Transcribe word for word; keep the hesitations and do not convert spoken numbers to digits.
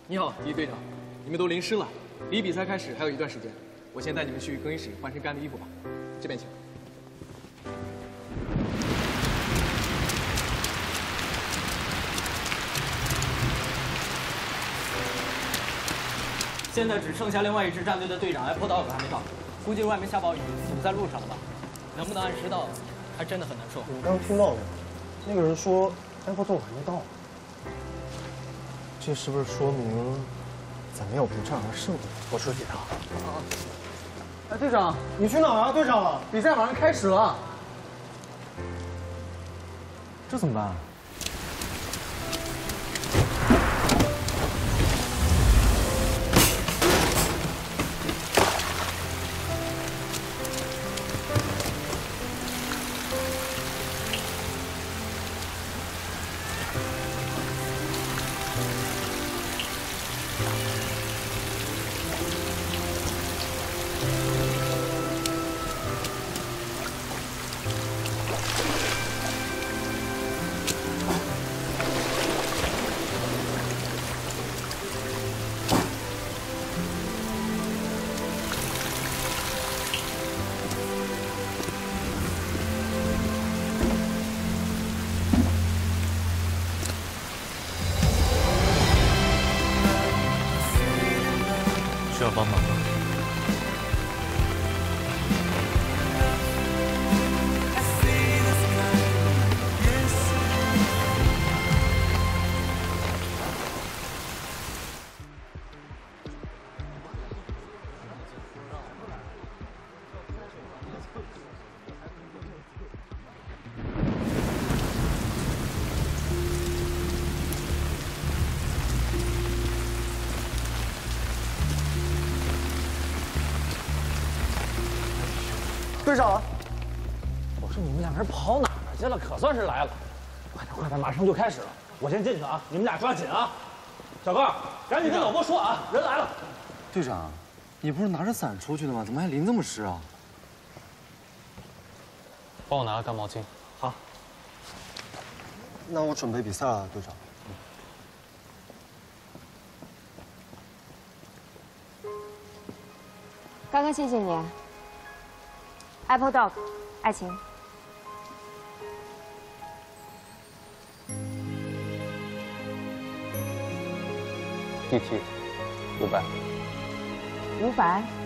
你好，第一队长，你们都淋湿了，离比赛开始还有一段时间，我先带你们去更衣室换身干的衣服吧。这边请。现在只剩下另外一支战队的队长 Apple Dog 还没到，估计外面下暴雨，堵在路上了吧？能不能按时到，还真的很难说。 你刚听到没有？那个人说 Apple Dog 还没到。 这是不是说明咱没有不战而胜？我说给他。啊！ 哎，队长，你去哪儿啊？队长，比赛马上开始了。 这怎么办？ 需要帮忙吗？ 队长， 我说你们两个人跑哪儿去了？可算是来了，快点快点，马上就开始了，我先进去啊，你们俩抓紧啊！小高，赶紧跟导播说啊，人来了。 队长，你不是拿着伞出去的吗？怎么还淋这么湿啊？ 帮我拿个干毛巾。 好。那我准备比赛了，队长。 刚刚谢谢你 ，Apple Dog， 爱情。 一题，五百。 五百。